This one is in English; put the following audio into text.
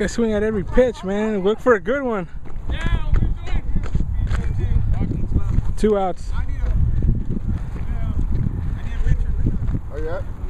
Gotta swing at every pitch, man. Look for a good one. Yeah, we're doing. 2 outs. I need Richard. Oh, yeah?